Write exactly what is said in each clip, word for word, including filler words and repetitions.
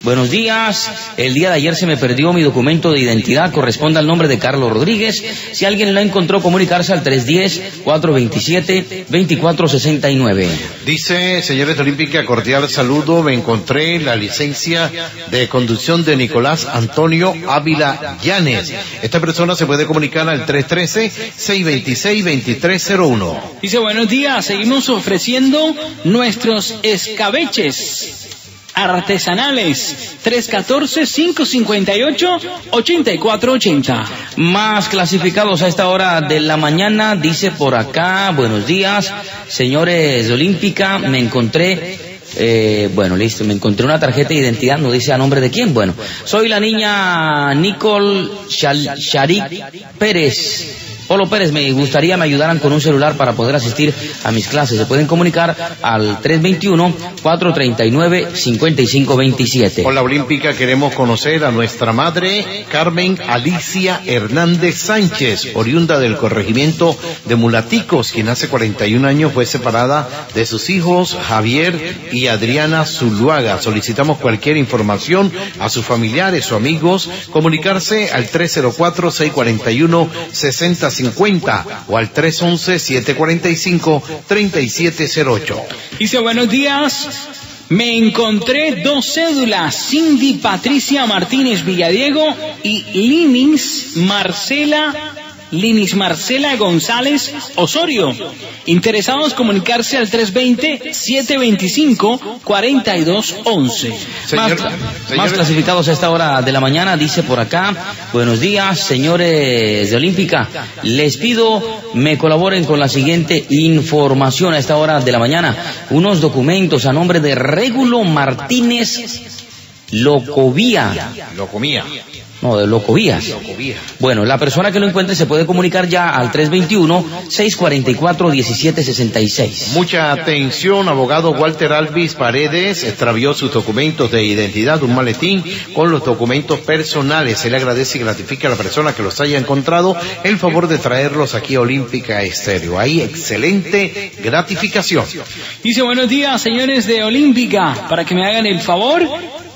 Buenos días, el día de ayer se me perdió mi documento de identidad, corresponde al nombre de Carlos Rodríguez. Si alguien lo encontró, comunicarse al tres uno cero, cuatro dos siete, dos cuatro seis nueve. Dice, señores de Olímpica, cordial saludo, me encontré la licencia de conducción de Nicolás Antonio Ávila Llanes. Esta persona se puede comunicar al tres uno tres, seis dos seis, dos tres cero uno. Dice, buenos días, seguimos ofreciendo nuestros escabeches artesanales, tres uno cuatro, cinco cinco ocho, ocho cuatro ocho cero. Más clasificados a esta hora de la mañana, dice por acá, buenos días, señores de Olímpica, me encontré, eh, bueno, listo, me encontré una tarjeta de identidad, no dice a nombre de quién, bueno, soy la niña Nicole Sharik Pérez. Polo Pérez, me gustaría me ayudaran con un celular para poder asistir a mis clases. Se pueden comunicar al tres dos uno, cuatro tres nueve, cinco cinco dos siete. Hola Olímpica, queremos conocer a nuestra madre Carmen Alicia Hernández Sánchez, oriunda del corregimiento de Mulaticos, quien hace cuarenta y un años fue separada de sus hijos Javier y Adriana Zuluaga. Solicitamos cualquier información a sus familiares o amigos, comunicarse al tres cero cuatro, seis cuatro uno, seis cero cincuenta o al tres once, siete cuarenta y cinco, treinta y siete cero ocho. Dice, buenos días, me encontré dos cédulas, Cindy Patricia Martínez Villadiego y Linis Marcela Linis Marcela González Osorio. Interesados, comunicarse al tres dos cero, siete dos cinco, cuatro dos once. Más, más clasificados a esta hora de la mañana, dice por acá, buenos días, señores de Olímpica, les pido me colaboren con la siguiente información a esta hora de la mañana. Unos documentos a nombre de Régulo Martínez Locovía. Locomía. No, de Locovías. Locovía. Bueno, la persona que lo encuentre se puede comunicar ya al tres dos uno, seis cuatro cuatro, uno siete seis seis. Mucha atención, abogado Walter Alvis Paredes extravió sus documentos de identidad, un maletín con los documentos personales. Él agradece y gratifica a la persona que los haya encontrado el favor de traerlos aquí a Olímpica Estéreo. Ahí, excelente gratificación. Dice, buenos días, señores de Olímpica, para que me hagan el favor,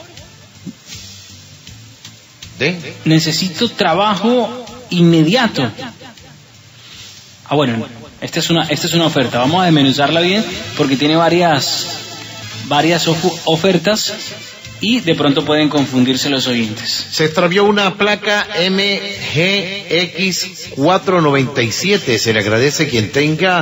¿De? necesito trabajo inmediato. Ah, bueno, esta es una, esta es una oferta. Vamos a desmenuzarla bien porque tiene varias, varias of- ofertas y de pronto pueden confundirse los oyentes. Se extravió una placa M G X cuatrocientos noventa y siete. Se le agradece quien tenga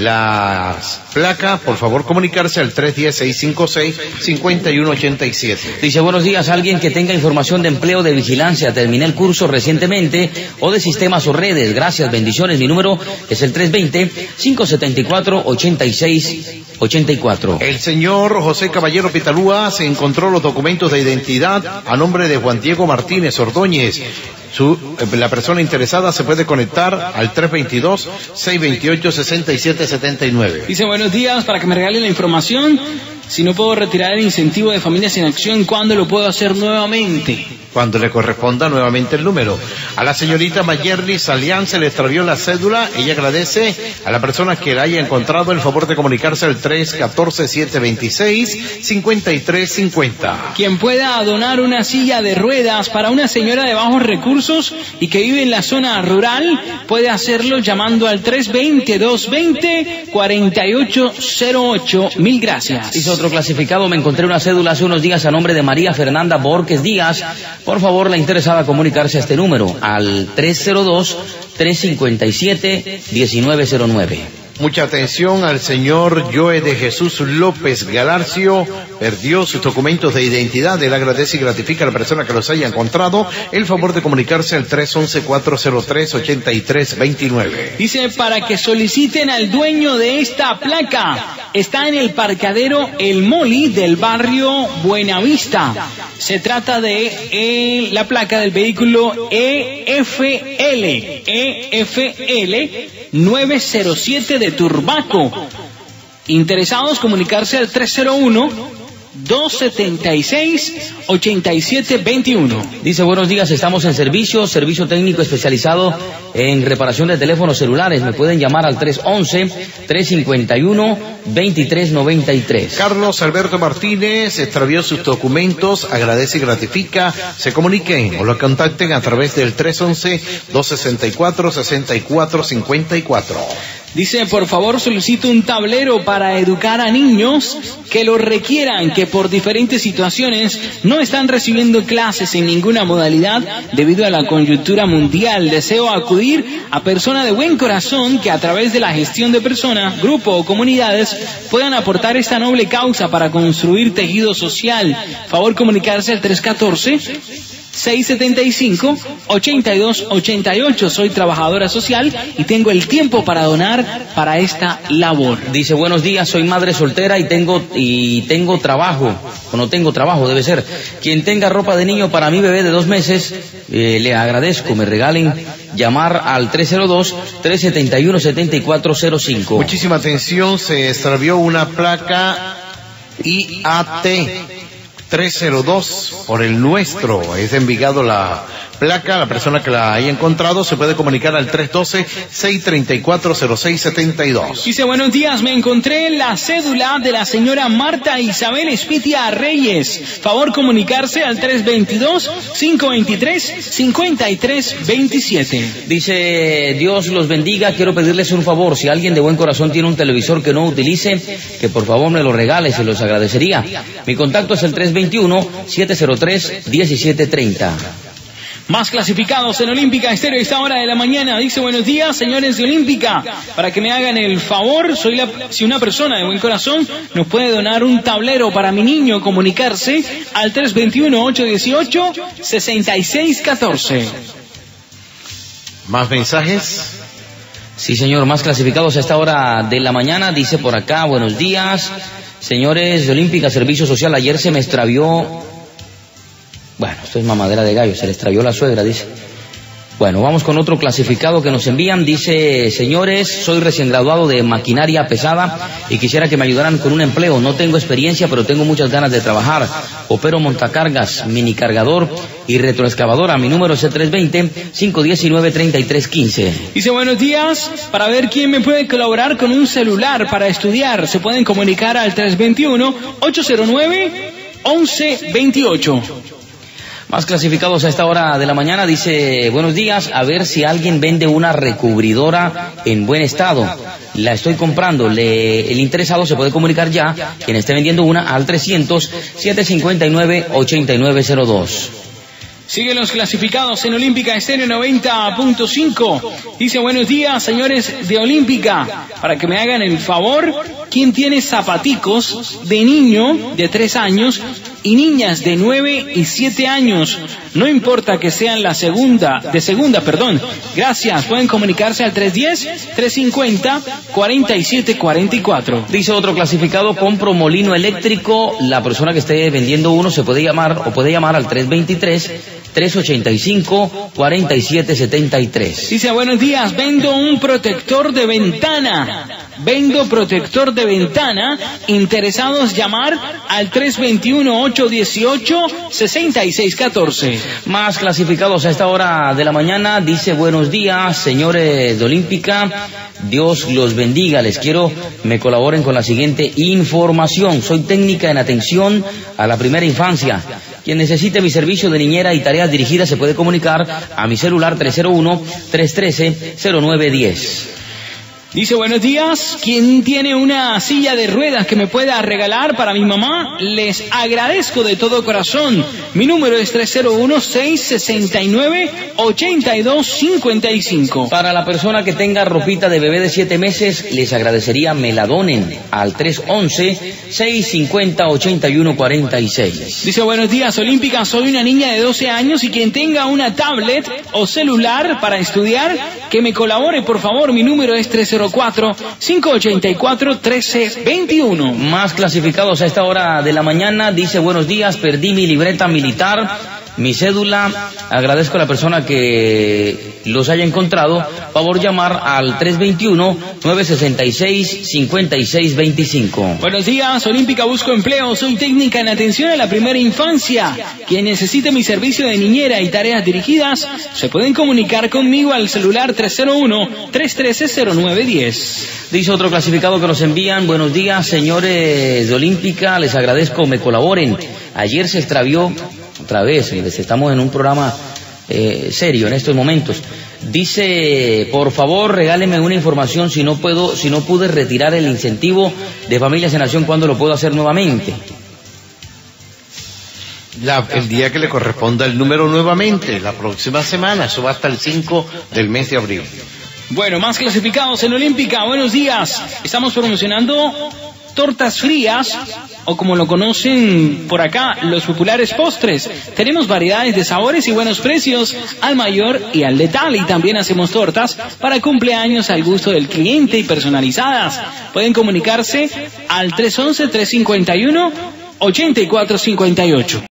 las placas. Por favor, comunicarse al tres uno cero, seis cinco seis, cinco uno ocho siete. Dice, buenos días, alguien que tenga información de empleo de vigilancia, terminé el curso recientemente, o de sistemas o redes, gracias, bendiciones, mi número es el tres dos cero, cinco siete cuatro, ocho seis ocho cuatro. El señor José Caballero Pitalúa se encontró los documentos de identidad a nombre de Juan Diego Martínez Ordóñez. Su, la persona interesada se puede conectar al tres dos dos, seis dos ocho, seis siete siete nueve. Dice, buenos días, para que me regalen la información, si no puedo retirar el incentivo de Familias en Acción, ¿cuándo lo puedo hacer nuevamente? Cuando le corresponda nuevamente el número. A la señorita Mayerly Salián se le extravió la cédula. Ella agradece a la persona que la haya encontrado el favor de comunicarse al tres uno cuatro, siete dos seis, cinco tres cinco cero. Quien pueda donar una silla de ruedas para una señora de bajos recursos y que vive en la zona rural, puede hacerlo llamando al tres dos cero, dos dos cero, cuatro ocho cero ocho. Mil gracias. Hizo otro clasificado, me encontré una cédula hace unos días a nombre de María Fernanda Borges Díaz. Por favor, la interesada comunicarse a este número, al tres cero dos, tres cinco siete, uno nueve cero nueve. Mucha atención al señor Joe de Jesús López Galarcio, perdió sus documentos de identidad. Él agradece y gratifica a la persona que los haya encontrado el favor de comunicarse al tres once, cuatro cero tres, ocho tres dos nueve. Dice, para que soliciten al dueño de esta placa. Está en el parqueadero El Moli del barrio Buenavista. Se trata de eh, la placa del vehículo E F L, E F L nueve cero siete de Turbaco. Interesados, comunicarse al tres cero uno, dos setenta y seis, ochenta y siete veintiuno. Dice, buenos días, estamos en servicio, servicio técnico especializado en reparación de teléfonos celulares. Me pueden llamar al tres once, tres cincuenta y uno, veintitrés noventa y tres. Carlos Alberto Martínez extravió sus documentos, agradece y gratifica. Se comuniquen o lo contacten a través del tres once, dos sesenta y cuatro, sesenta y cuatro cincuenta y cuatro. Dice, por favor, solicito un tablero para educar a niños que lo requieran, que por diferentes situaciones no están recibiendo clases en ninguna modalidad debido a la coyuntura mundial. Deseo acudir a personas de buen corazón que a través de la gestión de personas, grupo o comunidades puedan aportar esta noble causa para construir tejido social. Favor comunicarse al tres catorce, seis setenta y cinco, ochenta y dos ochenta y ocho. Soy trabajadora social y tengo el tiempo para donar para esta labor. Dice, buenos días, soy madre soltera y tengo y tengo trabajo, o no tengo trabajo, debe ser. Quien tenga ropa de niño para mi bebé de dos meses, eh, le agradezco, me regalen. Llamar al tres cero dos, tres setenta y uno, setenta y cuatro cero cinco. Muchísima atención, se extravió una placa I A T tres cero dos por el nuestro, es de Envigado la placa. La persona que la haya encontrado se puede comunicar al tres doce, seis treinta y cuatro, cero seis setenta y dos. Dice, buenos días, me encontré la cédula de la señora Marta Isabel Espitia Reyes. Favor comunicarse al tres veintidós, cinco veintitrés, cincuenta y tres veintisiete. Dice, Dios los bendiga, quiero pedirles un favor, si alguien de buen corazón tiene un televisor que no utilice, que por favor me lo regale, se los agradecería. Mi contacto es el tres veintiuno, siete cero tres, diecisiete treinta. Más clasificados en Olímpica Estéreo a esta hora de la mañana. Dice, buenos días, señores de Olímpica. Para que me hagan el favor, soy la, si una persona de buen corazón nos puede donar un tablero para mi niño, comunicarse al tres veintiuno, ocho dieciocho, sesenta y seis catorce. ¿Más mensajes? Sí, señor, más clasificados a esta hora de la mañana. Dice por acá, buenos días, señores de Olímpica Servicio Social. Ayer se me extravió... Bueno, esto es mamadera de gallo, se le extravió la suegra, dice. Bueno, vamos con otro clasificado que nos envían. Dice, señores, soy recién graduado de maquinaria pesada y quisiera que me ayudaran con un empleo. No tengo experiencia, pero tengo muchas ganas de trabajar. Opero montacargas, mini cargador y retroexcavadora. Mi número es el tres veinte, cinco diecinueve, treinta y tres quince. Dice, buenos días, para ver quién me puede colaborar con un celular para estudiar. Se pueden comunicar al tres veintiuno, ocho cero nueve, once veintiocho. Más clasificados a esta hora de la mañana. Dice, buenos días, a ver si alguien vende una recubridora en buen estado. La estoy comprando. Le, el interesado se puede comunicar ya, quien esté vendiendo una, al trescientos, setecientos cincuenta y nueve, ochenta y nueve cero dos. Siguen los clasificados en Olímpica Estéreo noventa punto cinco. Dice, buenos días, señores de Olímpica. Para que me hagan el favor, ¿quién tiene zapaticos de niño de tres años y niñas de nueve y siete años? No importa que sean la segunda, de segunda, perdón. Gracias, pueden comunicarse al tres diez, tres cincuenta, cuarenta y siete cuarenta y cuatro. Dice otro clasificado, compro molino eléctrico. La persona que esté vendiendo uno se puede llamar o puede llamar al tres veintitrés, tres ochenta y cinco, cuarenta y siete setenta y tres. Dice, buenos días, vendo un protector de ventana. Vendo protector de ventana. Interesados llamar al tres veintiuno, ocho dieciocho, sesenta y seis catorce. Más clasificados a esta hora de la mañana. Dice, buenos días, señores de Olímpica. Dios los bendiga. Les quiero me colaboren con la siguiente información. Soy técnica en atención a la primera infancia. Quien necesite mi servicio de niñera y tareas dirigidas se puede comunicar a mi celular tres cero uno, tres uno tres, cero nueve uno cero. Dice, buenos días, ¿quién tiene una silla de ruedas que me pueda regalar para mi mamá? Les agradezco de todo corazón. Mi número es tres cero uno, seis sesenta y nueve, ochenta y dos cincuenta y cinco. Para la persona que tenga ropita de bebé de siete meses, les agradecería me la donen al tres once, seis cincuenta, ochenta y uno cuarenta y seis. Dice, buenos días, Olímpica, soy una niña de doce años y quien tenga una tablet o celular para estudiar, que me colabore, por favor. Mi número es tres cero cuatro, cinco ochenta y cuatro, trece veintiuno. Más clasificados a esta hora de la mañana. Dice, buenos días, perdí mi libreta militar mi cédula. Agradezco a la persona que los haya encontrado. Favor llamar al tres veintiuno, nueve sesenta y seis, cincuenta y seis veinticinco. Buenos días, Olímpica, busco empleo. Soy técnica en atención a la primera infancia. Quien necesite mi servicio de niñera y tareas dirigidas, se pueden comunicar conmigo al celular tres cero uno, tres uno tres, cero nueve uno cero. Dice otro clasificado que nos envían: buenos días, señores de Olímpica, les agradezco, me colaboren. Ayer se extravió, otra vez, estamos en un programa eh, serio en estos momentos. Dice, por favor, regáleme una información si no puedo, si no pude retirar el incentivo de Familias en Acción, ¿cuándo lo puedo hacer nuevamente? La, el día que le corresponda el número nuevamente, la próxima semana, eso va hasta el cinco del mes de abril. Bueno, más clasificados en Olímpica, buenos días. Estamos promocionando tortas frías, o como lo conocen por acá, los populares postres. Tenemos variedades de sabores y buenos precios al mayor y al letal, y también hacemos tortas para cumpleaños al gusto del cliente y personalizadas. Pueden comunicarse al tres once, tres cincuenta y uno, ochenta y cuatro cincuenta y ocho.